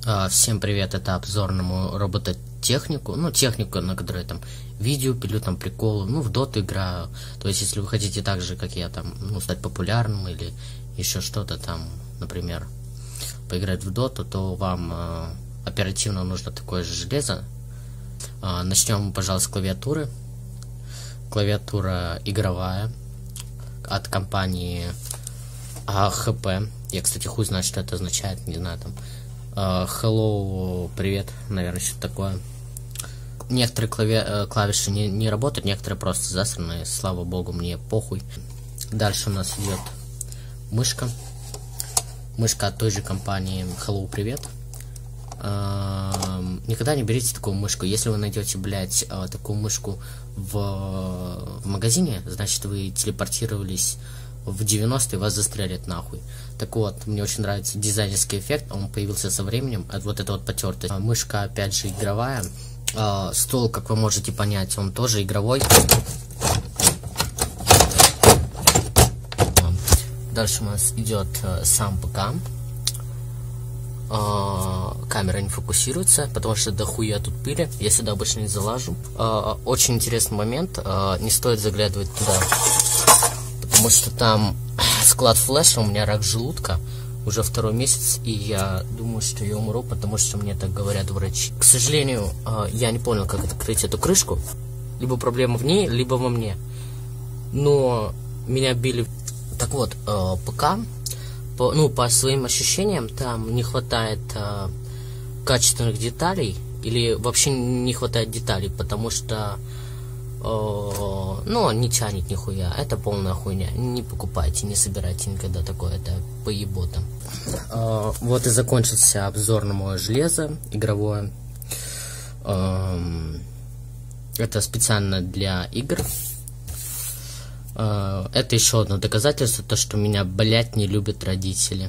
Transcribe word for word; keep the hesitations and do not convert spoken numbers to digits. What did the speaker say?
А, Всем привет, это обзор на мою робототехнику, ну, технику, на которой там видео пилю, там приколы, ну, в доту играю. То есть, если вы хотите так же, как я, там, ну, стать популярным или еще что-то там, например, поиграть в доту, то вам э, оперативно нужно такое же железо. Э, начнем, пожалуйста, с клавиатуры. Клавиатура игровая от компании а эйч пи. Я, кстати, хуй знает, что это означает, не знаю, там Uh, hello, привет, наверное, что-то такое. Некоторые клави клавиши не, не работают, некоторые просто засранные, слава богу, мне похуй. Дальше у нас идет мышка. Мышка от той же компании Hello, привет. Uh, никогда не берите такую мышку. Если вы найдете, блядь, uh, такую мышку в, в магазине, значит, вы телепортировались в девяностые, вас застрелят нахуй. Так вот, мне очень нравится дизайнерский эффект, он появился со временем, от вот это вот потертость. Мышка, опять же, игровая. А, стол, как вы можете понять, он тоже игровой. Дальше у нас идет а, сам ПК. А, камера не фокусируется, потому что дохуя тут пыли, я сюда обычно не залажу. А, очень интересный момент, а, не стоит заглядывать туда, потому что там склад флеша, у меня рак желудка уже второй месяц, и я думаю, что я умру, потому что мне так говорят врачи. К сожалению, я не понял, как открыть эту крышку. Либо проблема в ней, либо во мне. Но меня били. Так вот, ПК, по, ну, по своим ощущениям, там не хватает качественных деталей, или вообще не хватает деталей, потому что О, ну, не тянет нихуя. Это полная хуйня. Не покупайте, не собирайте никогда такое. Это поебота. О, вот и закончился обзор на мое железо игровое. О, это специально для игр. О, это еще одно доказательство, то, что меня, блять, не любят родители.